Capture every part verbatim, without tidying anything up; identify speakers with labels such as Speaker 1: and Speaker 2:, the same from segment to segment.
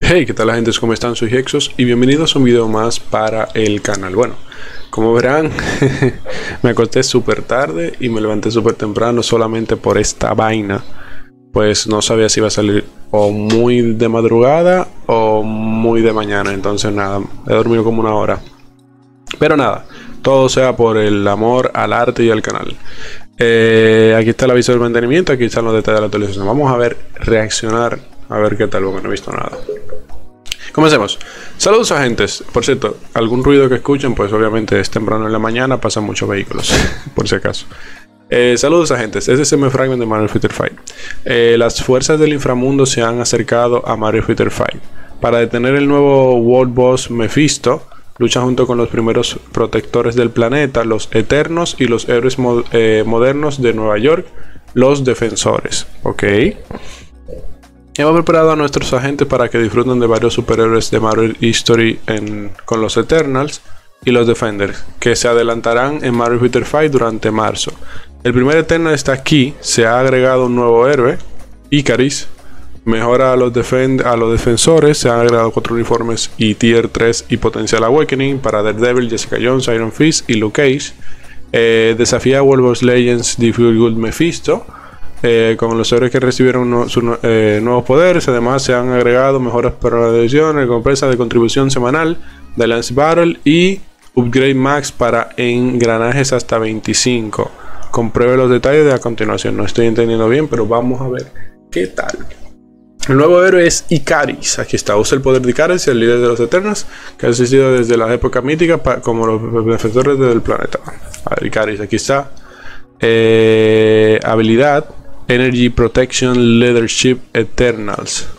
Speaker 1: Hey, ¿qué tal la gente? ¿Cómo están? Soy Hexos y bienvenidos a un video más para el canal. Bueno, como verán, me acosté súper tarde y me levanté súper temprano solamente por esta vaina. Pues no sabía si iba a salir o muy de madrugada o muy de mañana. Entonces nada, he dormido como una hora. Pero nada, todo sea por el amor al arte y al canal. Eh, aquí está el aviso del mantenimiento, aquí están los detalles de la actualización. Vamos a ver, reaccionar, a ver qué tal, porque no he visto nada. Comencemos. Saludos agentes. Por cierto, algún ruido que escuchen, pues obviamente es temprano en la mañana, pasan muchos vehículos, por si acaso. Eh, saludos agentes, este es M Fragment de Mario Fighter cinco. Eh, las fuerzas del inframundo se han acercado a Mario Fighter cinco. Para detener el nuevo World Boss Mephisto, lucha junto con los primeros protectores del planeta, los Eternos y los héroes mo eh, modernos de Nueva York, los Defensores. Ok. Hemos preparado a nuestros agentes para que disfruten de varios superhéroes de Marvel History en, con los Eternals y los Defenders, que se adelantarán en Mario Fighter cinco durante marzo. El primer Eternal está aquí, se ha agregado un nuevo héroe, Icaris, mejora a los, a los defensores, se han agregado cuatro uniformes y tier tres y Potential Awakening para Daredevil, Jessica Jones, Iron Fist y Luke Cage. Eh, desafía a World Boss Legends The Fuel Good Mephisto. Eh, con los héroes que recibieron no, sus eh, nuevos poderes. Además se han agregado mejoras para la edición, recompensa de contribución semanal de Lance Battle y Upgrade Max para engranajes hasta veinticinco. Compruebe los detalles a continuación. No estoy entendiendo bien, pero vamos a ver qué tal. El nuevo héroe es Icaris. Aquí está, usa el poder de Icaris, el líder de los Eternos, que ha existido desde la época mítica como los defensores del planeta. A ver, Icaris, aquí está. Eh, habilidad Energy Protection Leadership Eternals.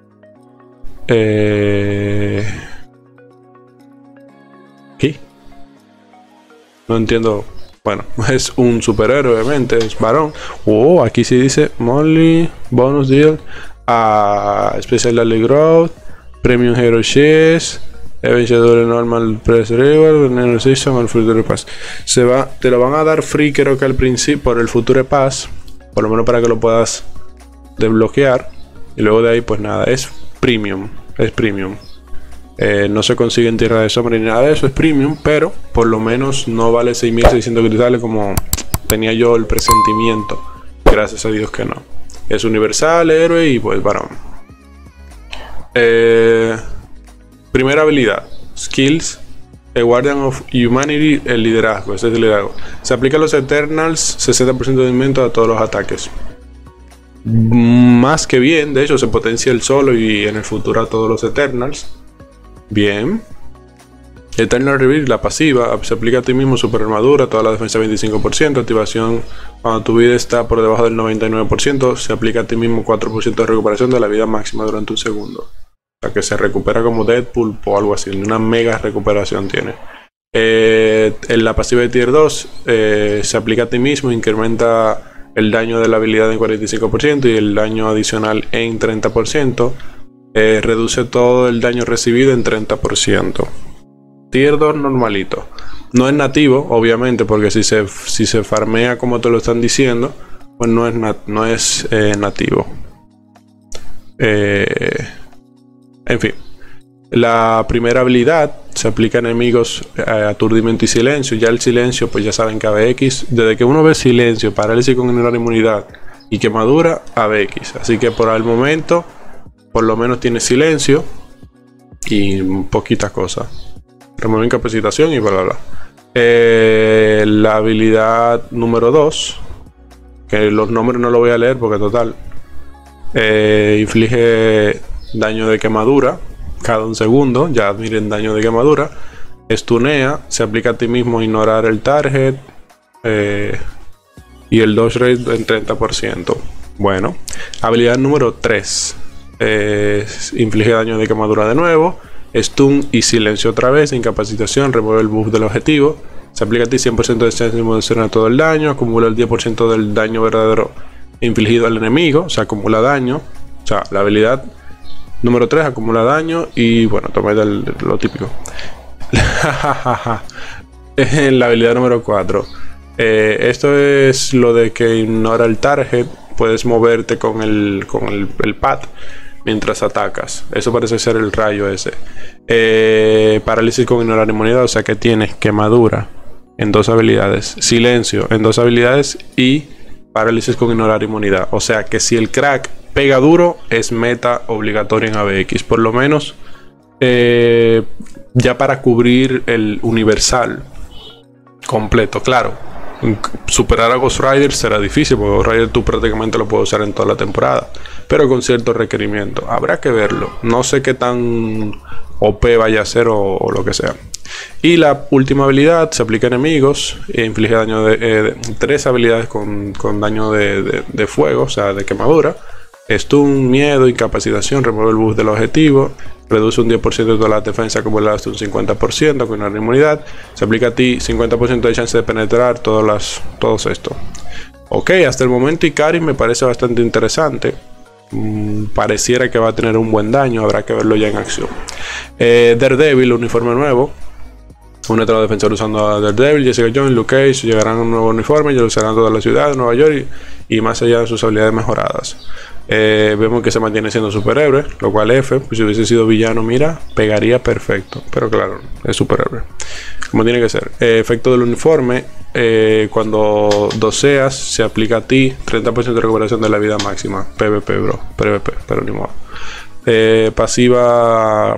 Speaker 1: Eh... ¿Qué? No entiendo. Bueno, es un superhéroe, obviamente, es varón. Oh, aquí sí dice Molly, Bonus Deal, uh, Special Daily Growth, Premium Hero Shares, Eventual Normal Press Reward, Negotiation al Future Pass. Se va, te lo van a dar free, creo que al principio, por el Future Pass. Por lo menos para que lo puedas desbloquear. Y luego de ahí pues nada, es premium. Es premium. Eh, no se consigue en Tierra de Sombra ni nada de eso, es premium. Pero por lo menos no vale seis mil seiscientos cristales como tenía yo el presentimiento. Gracias a Dios que no. Es universal, héroe y pues varón. Eh, primera habilidad. Skills. The Guardian of Humanity, el liderazgo, ese es el liderazgo. Se aplica a los Eternals, sesenta por ciento de aumento a todos los ataques. Más que bien, de hecho se potencia el solo y en el futuro a todos los Eternals. Bien. Eternal Reveal, la pasiva, se aplica a ti mismo, super armadura, toda la defensa veinticinco por ciento, activación cuando tu vida está por debajo del noventa y nueve por ciento, se aplica a ti mismo cuatro por ciento de recuperación de la vida máxima durante un segundo. O sea, que se recupera como Deadpool o algo así. Una mega recuperación tiene. Eh, en la pasiva de tier dos eh, se aplica a ti mismo, incrementa el daño de la habilidad en cuarenta y cinco por ciento y el daño adicional en treinta por ciento. Eh, reduce todo el daño recibido en treinta por ciento. Tier dos normalito. No es nativo, obviamente, porque si se, si se farmea como te lo están diciendo, pues no es, nat no es eh, nativo. Eh... En fin, la primera habilidad se aplica a enemigos eh, aturdimiento y silencio. Ya el silencio, pues ya saben que A B X, desde que uno ve silencio, parálisis con generar inmunidad y quemadura, A B X. Así que por el momento, por lo menos tiene silencio y poquitas cosas. Remover incapacitación y bla bla bla. Eh, la habilidad número dos, que los nombres no lo voy a leer porque total, eh, inflige daño de quemadura cada un segundo. Ya miren, daño de quemadura. Estunea, se aplica a ti mismo ignorar el target. Eh, y el dodge rate en treinta por ciento. Bueno, habilidad número tres. Eh, inflige daño de quemadura de nuevo. Stun y silencio otra vez. Incapacitación, remueve el buff del objetivo. Se aplica a ti cien por ciento de chance de inmunización a todo el daño. Acumula el diez por ciento del daño verdadero infligido al enemigo. O sea, acumula daño. O sea, la habilidad número tres acumula daño y bueno, toma lo típico. En la habilidad número cuatro. Eh, esto es lo de que ignora el target. Puedes moverte con el, con el, el pad mientras atacas. Eso parece ser el rayo ese. Eh, parálisis con ignorar inmunidad, o sea que tienes quemadura en dos habilidades, silencio en dos habilidades y parálisis con ignorar inmunidad. O sea que si el crack pega duro, es meta obligatoria en A B X. Por lo menos eh, ya para cubrir el universal completo. Claro, superar a Ghost Rider será difícil, porque Ghost Rider tú prácticamente lo puedes usar en toda la temporada, pero con ciertos requerimientos. Habrá que verlo. No sé qué tan O P vaya a ser o, o lo que sea. Y la última habilidad se aplica a enemigos e inflige daño de, eh, de tres habilidades con, con daño de, de, de fuego, o sea, de quemadura. Stun, miedo, incapacitación, remueve el buff del objetivo, reduce un diez por ciento de toda la defensa acumulada hasta un cincuenta por ciento con una inmunidad. Se aplica a ti cincuenta por ciento de chance de penetrar todas las, todos esto. Ok, hasta el momento Ikari me parece bastante interesante. Mm, pareciera que va a tener un buen daño, habrá que verlo ya en acción. Eh, Daredevil, uniforme nuevo. Un otro defensor usando a Daredevil, Jessica Jones, Luke Cage llegarán a un nuevo uniforme y lo usarán toda la ciudad de Nueva York y, y más allá de sus habilidades mejoradas. Eh, vemos que se mantiene siendo superhéroe, lo cual F, pues si hubiese sido villano, mira, pegaría perfecto. Pero claro, es superhéroe, como tiene que ser. Eh, efecto del uniforme, eh, cuando doseas, se aplica a ti treinta por ciento de recuperación de la vida máxima. P V P, bro, P V P, pero ni modo. Eh, pasiva...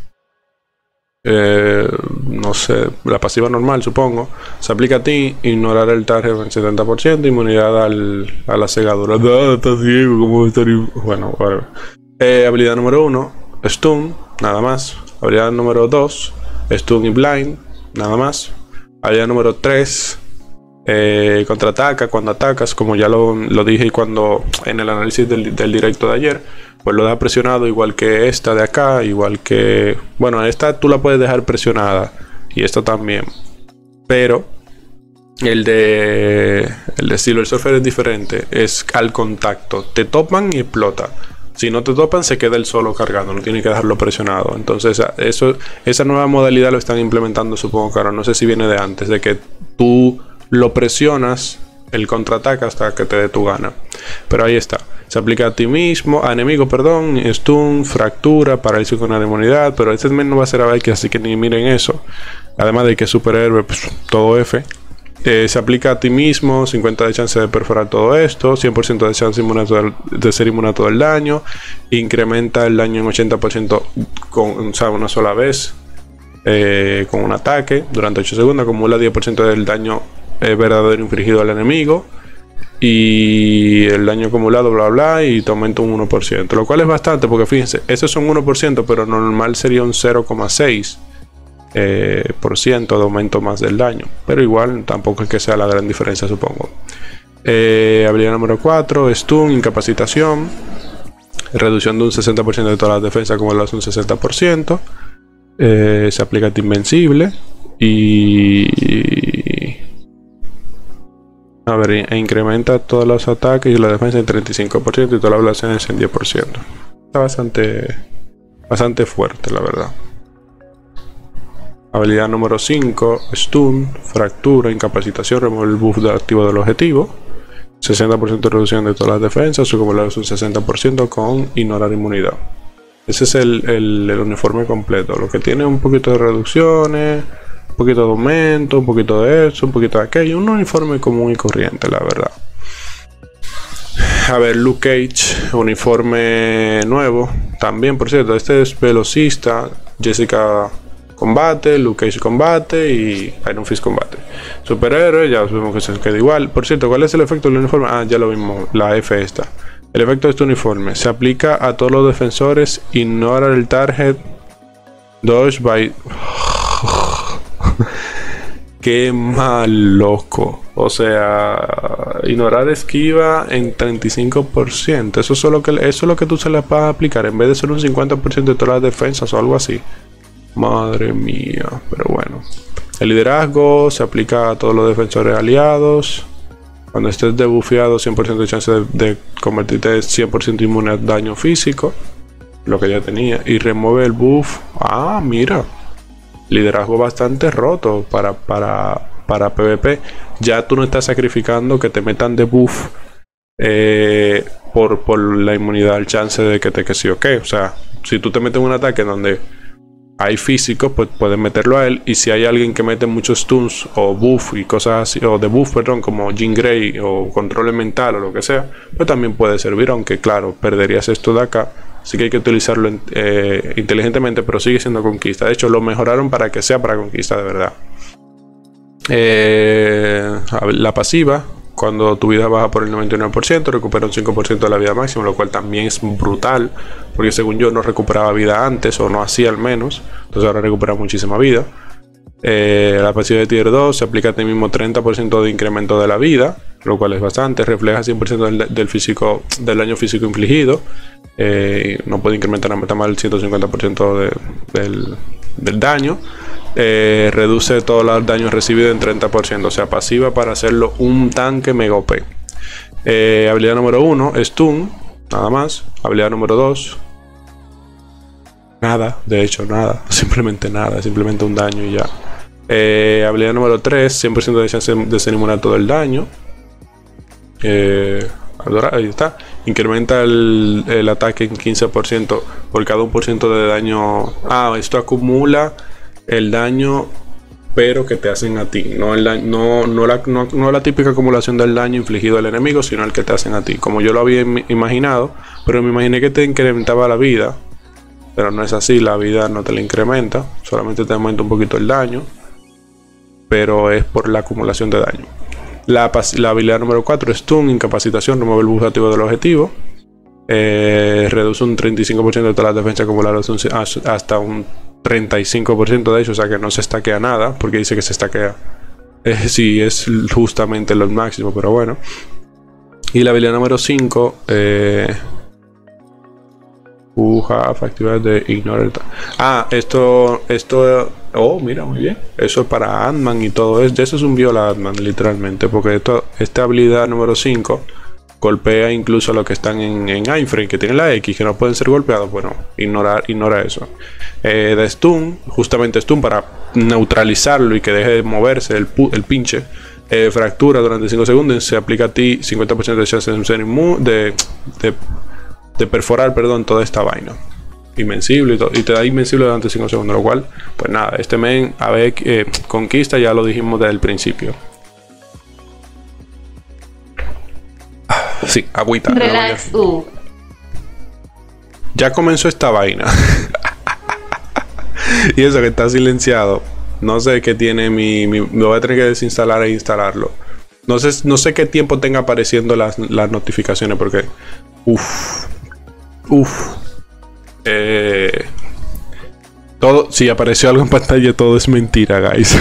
Speaker 1: Eh, no sé, la pasiva normal supongo, se aplica a ti, ignorar el target en setenta por ciento, inmunidad al, a la cegadura. No, está ciego, ¿cómo va a estar? Bueno, whatever. Eh, habilidad número uno, stun, nada más. Habilidad número dos, stun y blind, nada más. Habilidad número tres, eh, contraataca cuando atacas, como ya lo, lo dije cuando en el análisis del, del directo de ayer. Pues lo deja presionado, igual que esta de acá, igual que... Bueno, esta tú la puedes dejar presionada y esta también. Pero el de el de Silver Surfer es diferente, es al contacto. Te topan y explota. Si no te topan, se queda el solo cargando, no tiene que dejarlo presionado. Entonces, eso, esa nueva modalidad lo están implementando, supongo que ahora. No sé si viene de antes, de que tú lo presionas, el contraataque hasta que te dé tu gana. Pero ahí está. Se aplica a ti mismo, a enemigo, perdón, stun, fractura, parálisis con una inmunidad, pero este no va a ser a Valkyrie, así que ni miren eso. Además de que es superhéroe, pues todo F. Eh, se aplica a ti mismo, cincuenta de chance de perforar todo esto, cien por ciento de chance de ser inmune a todo el daño, incrementa el daño en ochenta por ciento con, o sea, una sola vez, eh, con un ataque, durante ocho segundos, acumula diez por ciento del daño eh, verdadero infligido al enemigo. Y el daño acumulado, bla bla, y te aumenta un uno por ciento, lo cual es bastante, porque fíjense, eso es un uno por ciento, pero normal sería un cero coma seis eh, por ciento de aumento más del daño, pero igual tampoco es que sea la gran diferencia, supongo. Eh, habilidad número cuatro, stun, incapacitación, reducción de un sesenta por ciento de todas las defensas, como lo hace un sesenta por ciento. Eh, se aplica a invencible y... A ver, e incrementa todos los ataques y la defensa en treinta y cinco por ciento y todas las ablaciones en diez por ciento. Está bastante, bastante fuerte, la verdad. Habilidad número cinco, stun, fractura, incapacitación, remover el buff de activo del objetivo. sesenta por ciento de reducción de todas las defensas, su acumulado es un sesenta por ciento con ignorar inmunidad. Ese es el, el, el uniforme completo, lo que tiene un poquito de reducciones, un poquito de aumento, un poquito de eso, un poquito de aquello. Un uniforme común y corriente, la verdad. A ver, Luke Cage, uniforme nuevo. También, por cierto, este es velocista. Jessica combate, Luke Cage combate y Iron Fist combate. Superhéroe, ya vemos que se queda igual. Por cierto, ¿cuál es el efecto del uniforme? Ah, ya lo vimos, la F esta. El efecto de este uniforme se aplica a todos los defensores. Ignora el target. Dodge by... Qué mal, loco. O sea, ignorar esquiva en treinta y cinco por ciento. Eso es lo que, eso es lo que tú se le vas a aplicar, en vez de ser un cincuenta por ciento de todas las defensas o algo así. Madre mía, pero bueno. El liderazgo se aplica a todos los defensores aliados. Cuando estés debufeado, cien por ciento de chance de, de convertirte en cien por ciento inmune a daño físico. Lo que ya tenía. Y remueve el buff. Ah, mira. Liderazgo bastante roto para, para, para PvP. Ya tú no estás sacrificando que te metan de buff eh, por, por la inmunidad al chance de que te que sí o qué. O sea, si tú te metes en un ataque donde hay físicos, pues puedes meterlo a él. Y si hay alguien que mete muchos stuns o buff y cosas así, o debuff, perdón, como Jean Grey o control mental o lo que sea, pues también puede servir, aunque claro, perderías esto de acá. Así que hay que utilizarlo eh, inteligentemente, pero sigue siendo conquista. De hecho, lo mejoraron para que sea para conquista de verdad. Eh, la pasiva, cuando tu vida baja por el noventa y nueve por ciento, recupera un cinco por ciento de la vida máxima, lo cual también es brutal, porque según yo no recuperaba vida antes, o no hacía al menos, entonces ahora recupera muchísima vida. Eh, la pasiva de tier dos se aplica a ti mismo treinta por ciento de incremento de la vida, lo cual es bastante, refleja cien por ciento del, del, físico, del daño físico infligido, eh, no puede incrementar nada más el ciento cincuenta por ciento de, del, del daño. Eh, reduce todos los daños recibidos en treinta por ciento, o sea, pasiva para hacerlo un tanque mega O P. Eh, habilidad número uno, stun, nada más. Habilidad número dos, nada, de hecho nada, simplemente nada, simplemente un daño y ya. Eh, habilidad número tres, cien por ciento de chance de ser inmune a todo el daño. Eh, ahí está. Incrementa el, el ataque en quince por ciento por cada uno por ciento de daño. Ah, esto acumula el daño, pero que te hacen a ti, no, el daño, no, no, la, no, no la típica acumulación del daño infligido al enemigo, sino el que te hacen a ti, como yo lo había imaginado, pero me imaginé que te incrementaba la vida, pero no es así, la vida no te la incrementa, solamente te aumenta un poquito el daño, pero es por la acumulación de daño. La, la habilidad número cuatro, stun, incapacitación, remueve el buff activo del objetivo. Eh, reduce un treinta y cinco por ciento de todas las defensas acumuladas hasta un treinta y cinco por ciento de ellos, o sea que no se estaquea nada, porque dice que se estaquea. Eh, sí, es justamente lo máximo, pero bueno. Y la habilidad número cinco, eh, Uja, actividad de ignore. Ah, esto, esto, oh, mira, muy bien. Eso es para Ant-Man y todo eso. Eso es un viola Ant-Man, literalmente, porque esto, esta habilidad número cinco golpea incluso a los que están en, en iframe, que tienen la X, que no pueden ser golpeados. Bueno, ignorar, ignora eso. Eh, de stun, justamente stun para neutralizarlo y que deje de moverse el, el pinche. Eh, fractura durante cinco segundos, se aplica a ti cincuenta por ciento de chance de, de, de, de perforar, perdón, toda esta vaina. Invencible y, todo, y te da invencible durante cinco segundos, lo cual, pues nada, este men, a ver, eh, conquista, ya lo dijimos desde el principio. Sí, agüita.
Speaker 2: Relax, uh.
Speaker 1: Ya comenzó esta vaina. Y eso que está silenciado. No sé qué tiene mi, mi... Me voy a tener que desinstalar e instalarlo. No sé, no sé qué tiempo tenga apareciendo las, las notificaciones porque... Uff. Uff. Eh, todo... Si apareció algo en pantalla, todo es mentira, guys.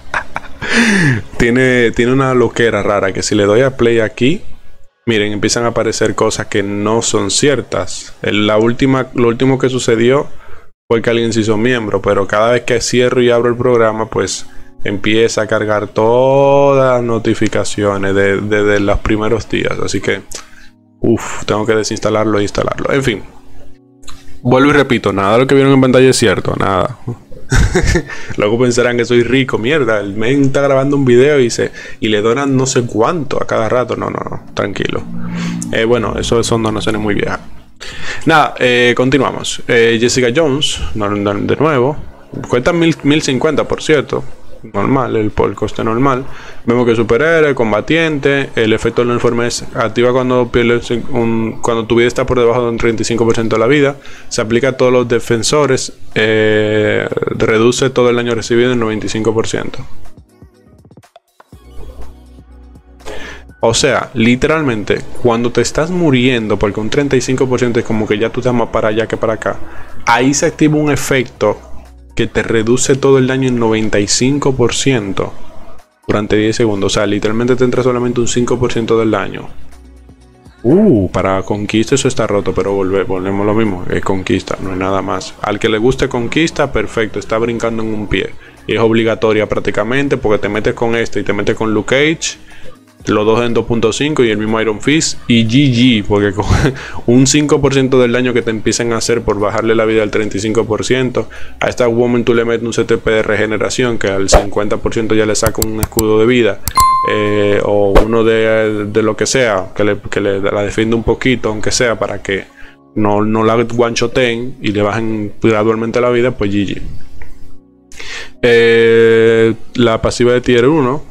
Speaker 1: tiene, tiene una loquera rara que si le doy a play aquí... Miren, empiezan a aparecer cosas que no son ciertas. La última, lo último que sucedió fue que alguien se hizo miembro, pero cada vez que cierro y abro el programa, pues empieza a cargar todas las notificaciones desde de, de los primeros días. Así que, uff, tengo que desinstalarlo e instalarlo. En fin, vuelvo y repito, nada de lo que vieron en pantalla es cierto, nada. Luego pensarán que soy rico, mierda. El men está grabando un video y, se, y le donan no sé cuánto a cada rato. No, no, no, tranquilo. Eh, bueno, eso son donaciones muy viejas. Nada, eh, continuamos. eh, Jessica Jones, de nuevo. Cuesta mil cincuenta, por cierto. Normal, el, el coste normal. Vemos que superhéroe, combatiente. El efecto del uniforme es activa cuando pierdes un, cuando tu vida está por debajo de un treinta y cinco por ciento de la vida. Se aplica a todos los defensores. Eh, reduce todo el daño recibido en noventa y cinco por ciento. O sea, literalmente, cuando te estás muriendo, porque un treinta y cinco por ciento es como que ya tú estás más para allá que para acá, ahí se activa un efecto que te reduce todo el daño en noventa y cinco por ciento durante diez segundos. O sea, literalmente te entra solamente un cinco por ciento del daño. Uh, para conquista eso está roto, pero volve, volvemos lo mismo. Es conquista, no es nada más. Al que le guste conquista, perfecto, está brincando en un pie. Y es obligatoria prácticamente porque te metes con este y te metes con Luke Cage. Los dos en dos punto cinco y el mismo Iron Fist y G G, porque con un cinco por ciento del daño que te empiezan a hacer por bajarle la vida al treinta y cinco por ciento, a esta Woman tú le metes un C T P de regeneración que al cincuenta por ciento ya le saca un escudo de vida eh, o uno de, de lo que sea, que, le, que le, la defienda un poquito, aunque sea, para que no, no la guanchoteen y le bajen gradualmente la vida, pues G G. Eh, la pasiva de tier uno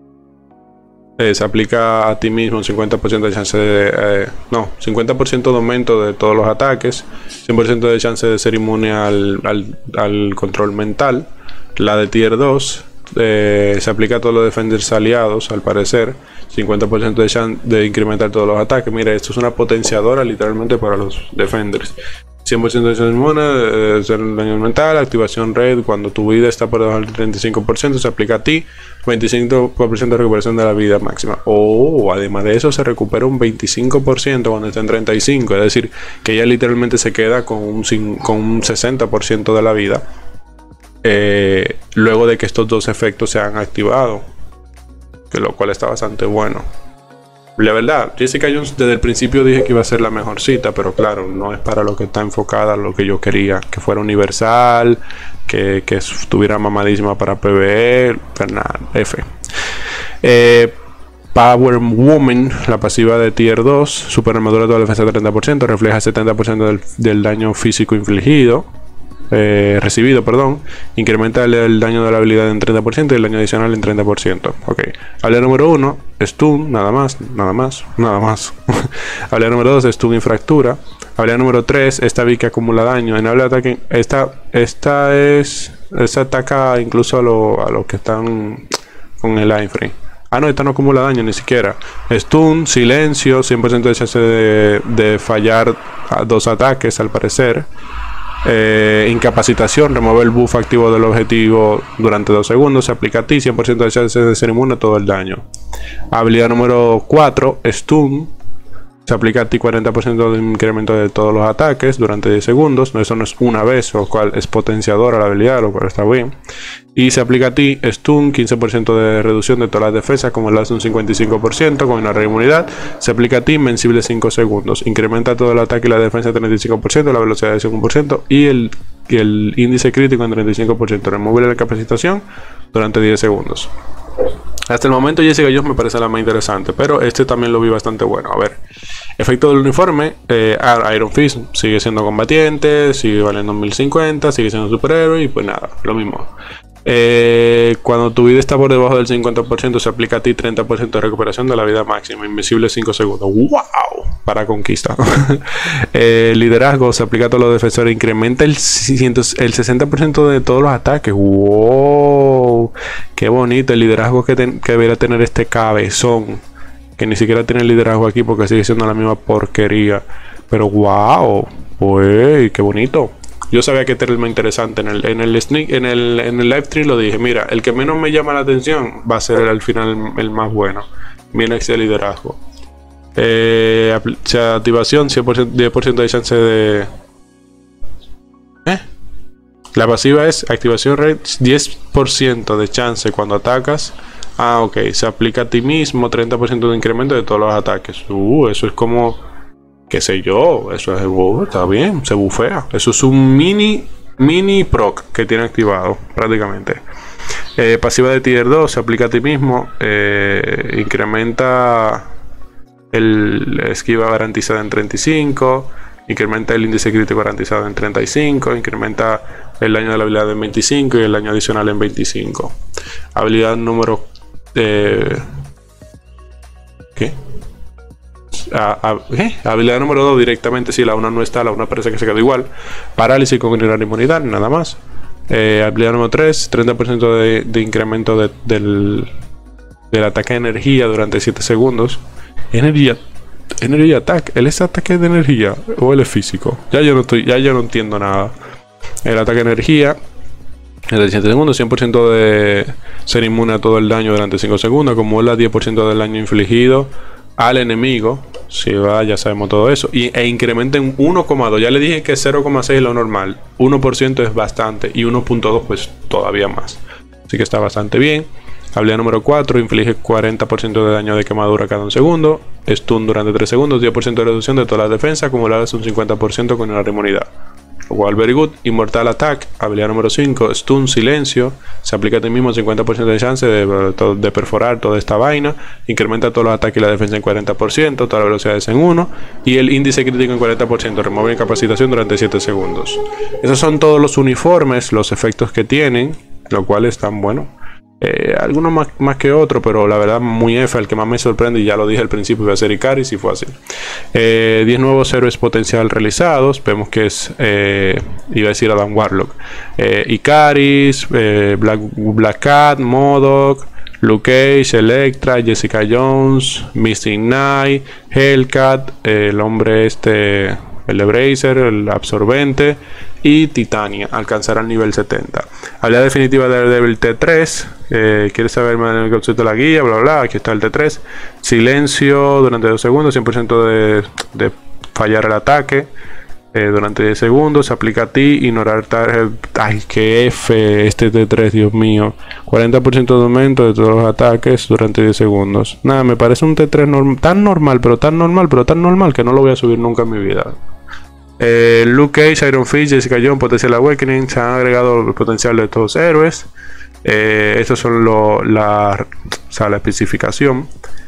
Speaker 1: eh, se aplica a ti mismo un cincuenta por ciento de chance de eh, no, cincuenta por ciento de aumento de todos los ataques, cien por ciento de chance de ser inmune al, al, al control mental. La de tier dos eh, se aplica a todos los defenders aliados, al parecer cincuenta por ciento de chance de incrementar todos los ataques. Mira, esto es una potenciadora literalmente para los defenders. cien por ciento de chance inmune, eh, ser daño mental, activación red cuando tu vida está por debajo del treinta y cinco por ciento, se aplica a ti, veinticinco por ciento de recuperación de la vida máxima. O oh, además de eso se recupera un veinticinco por ciento cuando está en treinta y cinco, es decir, que ella literalmente se queda con un, con un sesenta por ciento de la vida eh, luego de que estos dos efectos se han activado, que lo cual está bastante bueno. La verdad, Jessica Jones desde el principio dije que iba a ser la mejor cita, pero claro, no es para lo que está enfocada, lo que yo quería, que fuera universal, que, que estuviera mamadísima para P V E, pero nada, F. Eh, Power Woman, la pasiva de tier dos, super armadura de toda la defensa treinta por ciento, refleja el setenta por ciento del, del daño físico infligido. Eh, recibido, perdón, incrementa el, el daño de la habilidad en treinta por ciento y el daño adicional en treinta por ciento. Ok, habilidad número uno, stun, nada más, nada más, nada más. Habilidad número dos, stun y fractura. Habilidad número tres, esta V que acumula daño. En habilidad de ataque, esta, esta es, esta ataca incluso a los a lo que están con el iframe. Ah, no, esta no acumula daño ni siquiera. Stun, silencio, cien por ciento de chance de, de fallar a dos ataques al parecer. Eh, incapacitación, remover el buff activo del objetivo durante dos segundos, se aplica a ti, cien por ciento de chance de ser inmune a todo el daño. Habilidad número cuatro, stun, se aplica a ti cuarenta por ciento de incremento de todos los ataques durante diez segundos. No, eso no es una vez, lo cual es potenciadora la habilidad, lo cual está bien. Y se aplica a ti stun, quince por ciento de reducción de todas las defensas, como el hace un cincuenta y cinco por ciento con una inmunidad. Se aplica a ti invencible cinco segundos. Incrementa todo el ataque y la defensa treinta y cinco por ciento, la velocidad de cinco por ciento y el, y el índice crítico en treinta y cinco por ciento. Remover la capacitación durante diez segundos. Hasta el momento Jessica Jones me parece la más interesante, pero este también lo vi bastante bueno. A ver, efecto del uniforme, eh, Iron Fist sigue siendo combatiente, sigue valiendo mil cincuenta, sigue siendo superhéroe y pues nada, lo mismo. Eh, cuando tu vida está por debajo del cincuenta por ciento se aplica a ti treinta por ciento de recuperación de la vida máxima, invencible cinco segundos. ¡Wow! Para conquista. eh, liderazgo se aplica a todos los defensores, incrementa el, el sesenta por ciento de todos los ataques. ¡Wow! Qué bonito el liderazgo que, ten, que debería tener este cabezón, que ni siquiera tiene liderazgo aquí porque sigue siendo la misma porquería. Pero ¡wow! ¡Uy! ¡Qué bonito! Yo sabía que este era el más interesante. En el, en el sneak, en el, en el live stream lo dije. Mira, el que menos me llama la atención va a ser el, al final el, el más bueno. Viene ese liderazgo. Eh, activación, cien por ciento, diez por ciento de chance de... ¿Eh? La pasiva es activación red, diez por ciento de chance cuando atacas. Ah, ok. Se aplica a ti mismo, treinta por ciento de incremento de todos los ataques. Uh, eso es como... qué sé yo, eso es, oh, está bien, se bufea. Eso es un mini, mini proc que tiene activado prácticamente. Eh, pasiva de tier dos, se aplica a ti mismo, eh, incrementa el esquiva garantizada en treinta y cinco, incrementa el índice crítico garantizado en treinta y cinco, incrementa el daño de la habilidad en veinticinco y el daño adicional en veinticinco. Habilidad número... Eh, ¿Qué? A, a, ¿eh? Habilidad número dos directamente, si la una no está, la una parece que se quedó igual. Parálisis con gran inmunidad, nada más. Eh, habilidad número tres, treinta por ciento de, de incremento de, del, del ataque de energía durante siete segundos. Energía, energía attack, ¿él es ataque de energía o él es físico? Ya yo no estoy, ya yo no entiendo nada. El ataque de energía en siete segundos, cien por ciento de ser inmune a todo el daño durante cinco segundos, acumula diez por ciento del daño infligido al enemigo. Si va, ya sabemos todo eso. Y, e incrementa en uno coma dos. Ya le dije que cero coma seis es lo normal. uno por ciento es bastante. Y uno punto dos pues todavía más. Así que está bastante bien. Habilidad número cuatro. Inflige cuarenta por ciento de daño de quemadura cada un segundo. Stun durante tres segundos. diez por ciento de reducción de todas las defensas. Acumuladas un cincuenta por ciento con una inmunidad. lo cual very good. Immortal Attack, habilidad número cinco, Stun, silencio, se aplica a ti mismo cincuenta por ciento de chance de, de perforar toda esta vaina, incrementa todos los ataques y la defensa en cuarenta por ciento, todas las velocidades en uno, y el índice crítico en cuarenta por ciento, remueve incapacitación durante siete segundos. Esos son todos los uniformes, los efectos que tienen, lo cual están buenos. Eh, algunos más, más que otro, pero la verdad muy F, el que más me sorprende, y ya lo dije al principio, iba a ser Icaris y fue así. eh, diez nuevos héroes potencial realizados, vemos que es, eh, iba a decir Adam Warlock, eh, Icaris, eh, Black, Black Cat, MODOK, Luke Cage, Electra, Jessica Jones, Mystic Knight, Hellcat, eh, el hombre este, el Bracer, el absorbente, y Titania, alcanzará el nivel setenta. Habilidad definitiva de Daredevil T tres, eh, ¿quieres saber más el concepto de la guía? Bla, bla, bla, aquí está el T tres. Silencio durante dos segundos, cien por ciento de, de fallar el ataque. Eh, durante diez segundos, se aplica a ti, ignorar target. Ay, que F este T tres, Dios mío. cuarenta por ciento de aumento de todos los ataques durante diez segundos. Nada, me parece un T tres norm tan normal, pero tan normal, pero tan normal que no lo voy a subir nunca en mi vida. Eh, Luke Cage, Iron Fist, Jessica Jones, Potential Awakening, se han agregado el potencial de estos héroes. Eh, estos son lo, la, o sea, la especificación.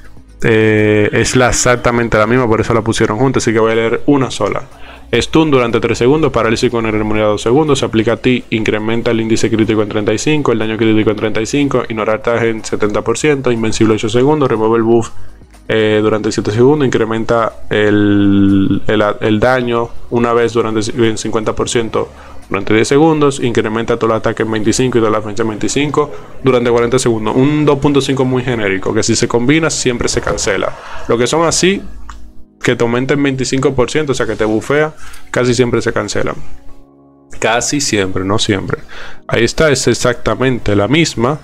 Speaker 1: Eh, es la, exactamente la misma, por eso la pusieron juntas, así que voy a leer una sola. Stun durante tres segundos, parálisis con inmunidad dos segundos, se aplica a ti, incrementa el índice crítico en treinta y cinco, el daño crítico en treinta y cinco, ignorar target en setenta por ciento, invencible ocho segundos, remueve el buff eh, durante siete segundos, incrementa el, el, el daño una vez durante cincuenta por ciento durante diez segundos, incrementa todo el ataque en veinticinco y toda la defensa en veinticinco durante cuarenta segundos. Un dos punto cinco muy genérico, que si se combina siempre se cancela. Lo que son así, que te aumenta en veinticinco por ciento, o sea que te bufea, casi siempre se cancelan. Casi siempre, no siempre. Ahí está, es exactamente la misma.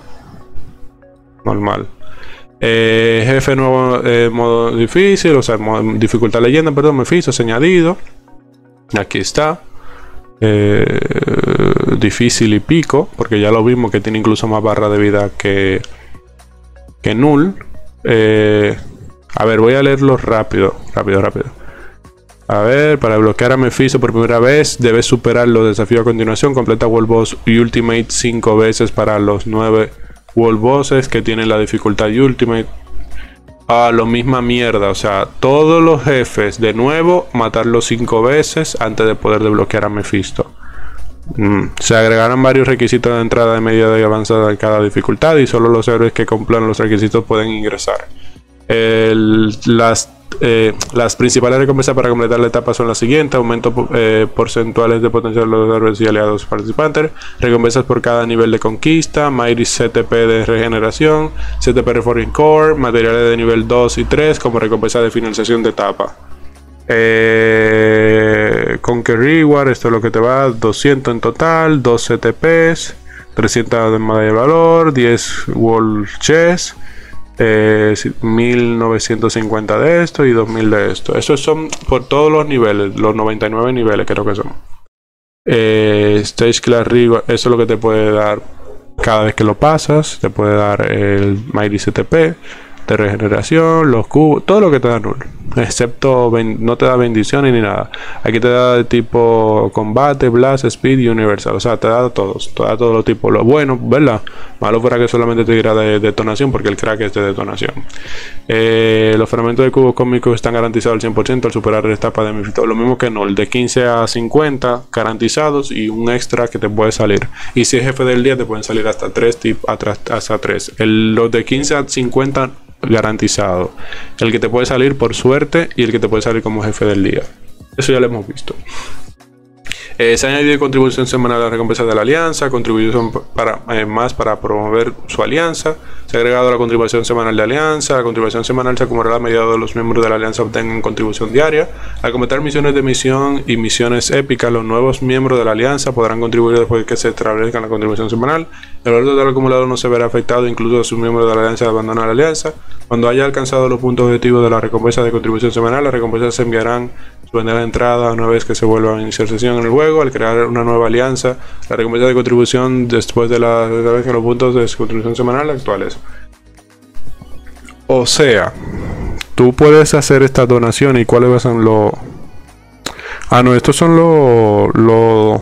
Speaker 1: Normal. Eh, jefe nuevo, eh, modo difícil, o sea, modo, dificultad leyenda, perdón, me fijo, añadido. Aquí está. Eh, difícil y pico, porque ya lo vimos que tiene incluso más barra de vida que, que null. Eh, a ver, voy a leerlo rápido, rápido, rápido. A ver, para bloquear a Mephisto por primera vez, debes superar los desafíos a continuación. Completa World Boss y Ultimate cinco veces para los nueve World Bosses que tienen la dificultad Ultimate. Ah, lo misma mierda, o sea, todos los jefes de nuevo, matarlos cinco veces antes de poder desbloquear a Mephisto. Mm. Se agregaron varios requisitos de entrada de media y avanzada de cada dificultad, y solo los héroes que cumplan los requisitos pueden ingresar. El, las, eh, las principales recompensas para completar la etapa son las siguientes: aumento eh, porcentuales de potencial de los héroes y aliados participantes, recompensas por cada nivel de conquista, Mighty C T P de regeneración, C T P Reforging Core, materiales de nivel dos y tres como recompensa de finalización de etapa. Eh, Conquer Reward, esto es lo que te va, doscientos en total, dos C T Ps, trescientos de medalla de valor, diez World Chess. Eh, mil novecientos cincuenta de esto y dos mil de esto. Esos son por todos los niveles, los noventa y nueve niveles creo que son. eh, Stage Class Reward, eso es lo que te puede dar cada vez que lo pasas. Te puede dar el Mighty C T P de regeneración, los cubos, todo lo que te da null, excepto no te da bendiciones ni nada. Aquí te da de tipo combate, blast, speed y universal, o sea, te da todos, te da todos los tipos. Lo bueno, ¿verdad? Malo fuera que solamente te diera de detonación, porque el crack es de detonación. Eh, los fragmentos de cubos cósmicos están garantizados al cien por ciento al superar la etapa de Mephisto. Lo mismo que null, de quince a cincuenta garantizados y un extra que te puede salir. Y si es jefe del día te pueden salir hasta tres, hasta tres. El, los de quince a cincuenta garantizado, el que te puede salir por suerte y el que te puede salir como jefe del día. Eso ya lo hemos visto. Eh, se ha añadido contribución semanal a la recompensa de la alianza, contribución para, eh, más para promover su alianza. Se ha agregado la contribución semanal de alianza. La contribución semanal se acumulará a medida que los miembros de la alianza obtengan contribución diaria. Al completar misiones de misión y misiones épicas, los nuevos miembros de la alianza podrán contribuir después de que se establezca la contribución semanal. El valor total acumulado no se verá afectado, incluso si sus miembros de la alianza abandonan la alianza. Cuando haya alcanzado los puntos objetivos de la recompensa de contribución semanal, las recompensas se enviarán su bandera de entrada una vez que se vuelva a iniciar sesión en el juego. Al crear una nueva alianza, la recompensa de contribución después de la de los puntos de contribución semanal actuales. O sea, tú puedes hacer esta donación y cuáles son los Ah, no, estos son los... Lo...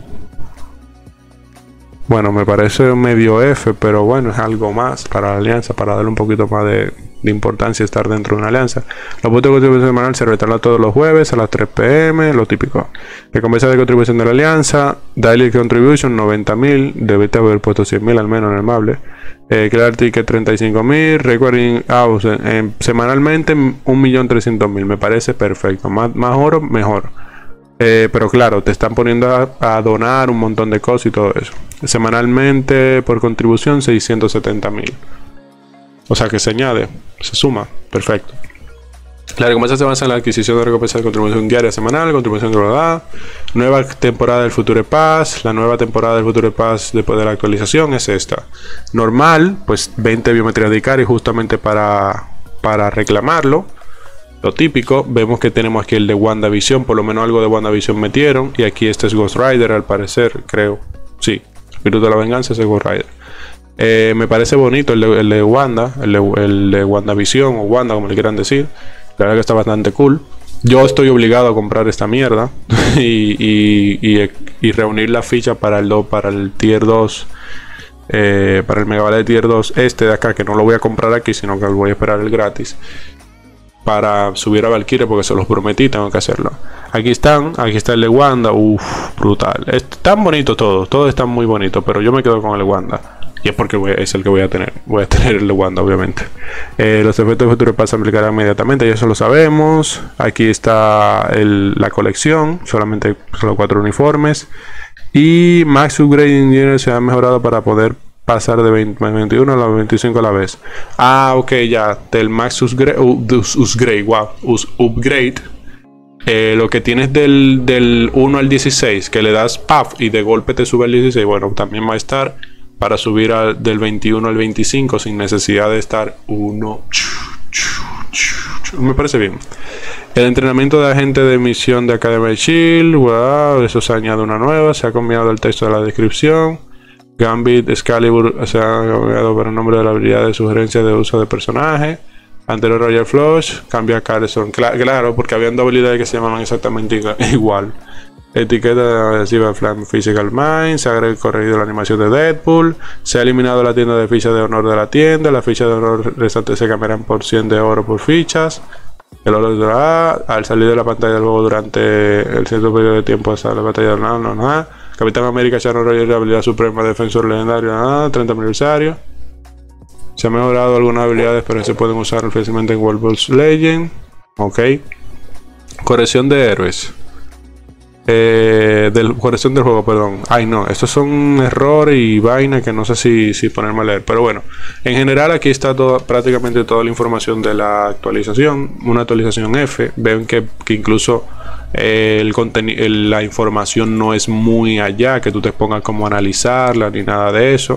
Speaker 1: Bueno, me parece medio F, pero bueno, es algo más para la alianza, para darle un poquito más de, de importancia estar dentro de una alianza. Los puntos de contribución semanal se retornan todos los jueves a las tres p m, lo típico. Recompensa de contribución de la alianza, Daily Contribution noventa mil, debiste haber puesto cien mil al menos en el mable. Eh, crear ticket treinta y cinco mil, recording house eh, eh, semanalmente un millón trescientos mil, me parece perfecto. Más, más oro, mejor. Eh, pero claro, te están poniendo a, a donar un montón de cosas y todo eso. Semanalmente por contribución seiscientos setenta mil. O sea que se añade, se suma, perfecto. La recompensa se basa en la adquisición de recompensa de contribución diaria semanal, contribución de verdad. Nueva temporada del Future Pass. La nueva temporada del Future Pass después de la actualización es esta. Normal, pues veinte biometrías de Ikari justamente para, para reclamarlo. Lo típico, vemos que tenemos aquí el de WandaVision, por lo menos algo de WandaVision metieron. Y aquí este es Ghost Rider al parecer, creo. Sí, Espíritu de la Venganza es Ghost Rider. Eh, me parece bonito el de, el de Wanda, el de, el de WandaVision o Wanda como le quieran decir. La verdad que está bastante cool. Yo estoy obligado a comprar esta mierda y, y, y, y reunir la ficha para el, para el tier dos. Eh, para el Megavallet tier dos este de acá, que no lo voy a comprar aquí, sino que lo voy a esperar el gratis. Para subir a Valkyrie porque se los prometí, tengo que hacerlo. Aquí están, aquí está el de Wanda. Uff, brutal. Están bonitos todos, todos están muy bonitos, pero yo me quedo con el de Wanda. Y es porque voy, es el que voy a tener. Voy a tener el de Wanda, obviamente. Eh, los efectos de Future Pass se aplicarán inmediatamente, ya eso lo sabemos. Aquí está el, la colección, solamente solo cuatro uniformes. Y Max Upgrade Engineer se ha mejorado para poder pasar de veinte, veintiuno a los veinticinco a la vez. Ah, ok, ya. Del Max Upgrade, upgrade wow, upgrade. Eh, lo que tienes del, del uno al dieciséis, que le das puff y de golpe te sube al dieciséis. Bueno, también va a estar para subir al, del veintiuno al veinticinco sin necesidad de estar uno. Me parece bien. El entrenamiento de agente de misión de Academy Shield. Wow, eso se añade una nueva. Se ha combinado el texto de la descripción. Gambit Excalibur se ha cambiado para el nombre de la habilidad de sugerencia de uso de personaje. Anterior Royal Flush cambia a Carlson. Cla claro, porque habían dos habilidades que se llamaban exactamente igual. Etiqueta adhesiva Flame Physical Mind. Se ha corregido la animación de Deadpool. Se ha eliminado la tienda de fichas de honor de la tienda. Las fichas de honor restantes se cambiarán por cien de oro por fichas. El oro de la A. Al salir de la pantalla del juego durante el cierto periodo de tiempo hasta la batalla de la no, no, Capitán América Sharon Rogers, la habilidad suprema defensor legendario, ah, treinta aniversario. Se han mejorado algunas habilidades, pero se pueden usar fácilmente en World Boss Legend. Ok. Corrección de héroes. Eh, del, corrección del juego, perdón. Ay, no, estos son errores y vainas que no sé si, si ponerme a leer. Pero bueno, en general aquí está todo, prácticamente toda la información de la actualización. Una actualización F. Ven que, que incluso eh, el contenido, la información no es muy allá, que tú te pongas como a analizarla ni nada de eso.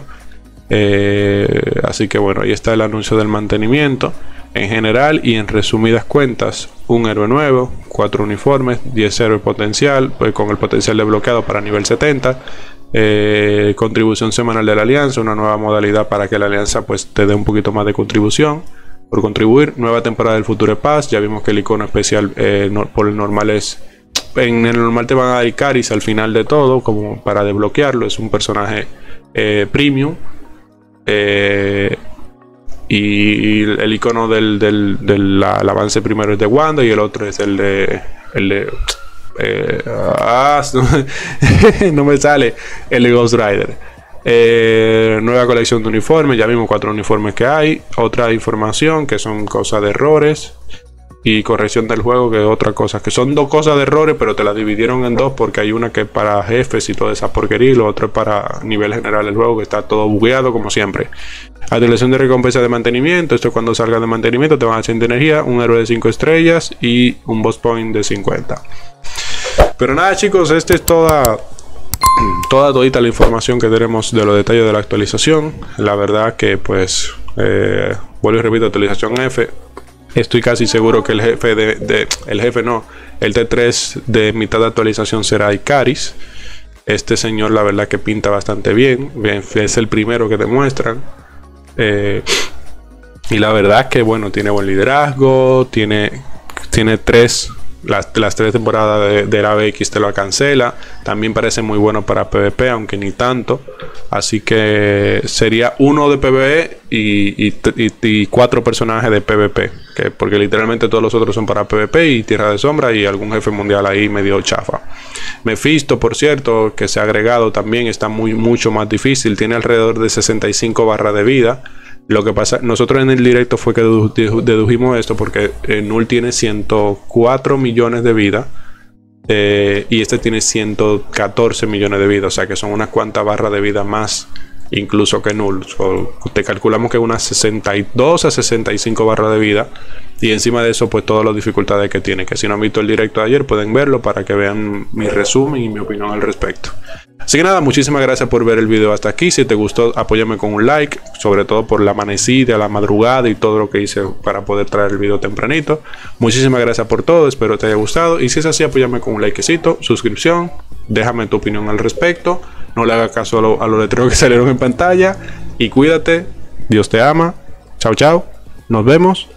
Speaker 1: Eh, así que bueno, ahí está el anuncio del mantenimiento. En general y en resumidas cuentas, un héroe nuevo, cuatro uniformes, diez héroes potencial, pues con el potencial desbloqueado para nivel setenta, eh, contribución semanal de la alianza, una nueva modalidad para que la alianza pues te dé un poquito más de contribución por contribuir, nueva temporada del Future Pass. Ya vimos que el icono especial eh, no, por el normal es, en el normal te van a dar Icaris al final de todo, como para desbloquearlo, es un personaje eh, premium. Eh, y el icono del, del, del la, el avance primero es de Wanda y el otro es el de el de eh, ah, no me sale el de Ghost Rider. Eh, nueva colección de uniformes, ya vimos cuatro uniformes que hay. Otra información que son cosas de errores y corrección del juego, que es otra cosa, que son dos cosas de errores, pero te la dividieron en dos porque hay una que es para jefes y toda esa porquería y lo otro es para nivel general del juego, que está todo bugueado como siempre. Actualización de recompensa de mantenimiento. Esto es cuando salga de mantenimiento te van a hacer de energía, un héroe de cinco estrellas y un boss point de cincuenta. Pero nada, chicos, esta es toda toda todita la información que tenemos de los detalles de la actualización. La verdad que pues eh, vuelvo y repito, actualización F. Estoy casi seguro que el jefe de, de el jefe no, el T tres de mitad de actualización será Icaris. Este señor la verdad que pinta bastante bien, es el primero que te muestran. Eh, y la verdad que bueno, tiene buen liderazgo, tiene, tiene tres Las, las tres temporadas de, del A B X te lo cancela. También parece muy bueno para PvP, aunque ni tanto. Así que sería uno de PvE y, y, y, y cuatro personajes de PvP. Que, porque literalmente todos los otros son para PvP y Tierra de Sombra y algún jefe mundial ahí medio chafa. Mephisto, por cierto, que se ha agregado también, está muy, mucho más difícil. Tiene alrededor de sesenta y cinco barras de vida. Lo que pasa, nosotros en el directo fue que dedu dedu dedujimos esto porque eh, Null tiene ciento cuatro millones de vida eh, y este tiene ciento catorce millones de vida, o sea que son unas cuantas barras de vida más incluso que Null. So, te calculamos que unas sesenta y dos a sesenta y cinco barras de vida y encima de eso pues todas las dificultades que tiene, que si no han visto el directo de ayer pueden verlo para que vean mi resumen y mi opinión al respecto. Así que nada, muchísimas gracias por ver el video hasta aquí. Si te gustó, apóyame con un like, sobre todo por la amanecida, la madrugada y todo lo que hice para poder traer el video tempranito. Muchísimas gracias por todo, espero te haya gustado. Y si es así, apóyame con un likecito, suscripción, déjame tu opinión al respecto. No le hagas caso a, lo, a los letreros que salieron en pantalla. Y cuídate, Dios te ama. Chao, chao. Nos vemos.